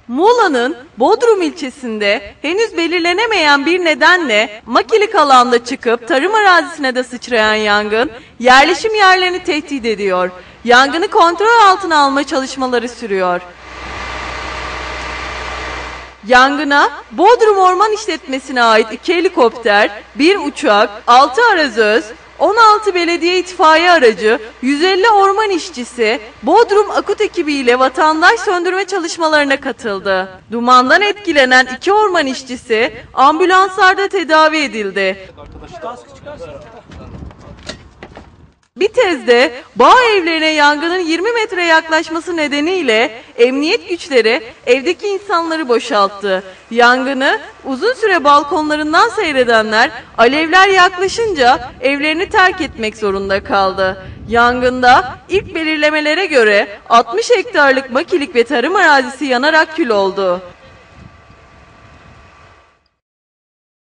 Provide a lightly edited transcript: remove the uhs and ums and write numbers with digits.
Muğla'nın Bodrum ilçesinde henüz belirlenemeyen bir nedenle makilik alanda çıkıp tarım arazisine de sıçrayan yangın yerleşim yerlerini tehdit ediyor. Yangını kontrol altına alma çalışmaları sürüyor. Yangına Bodrum Orman İşletmesi'ne ait 2 helikopter, 1 uçak, 6 arazöz, 16 belediye itfaiye aracı, 150 orman işçisi, Bodrum Akut ekibi ile vatandaş söndürme çalışmalarına katıldı. Dumandan etkilenen 2 orman işçisi ambulanslarda tedavi edildi. Bitez'de bağ evlerine yangının 20 metre yaklaşması nedeniyle emniyet güçleri evdeki insanları boşalttı. Yangını uzun süre balkonlarından seyredenler alevler yaklaşınca evlerini terk etmek zorunda kaldı. Yangında ilk belirlemelere göre 60 hektarlık makilik ve tarım arazisi yanarak kül oldu.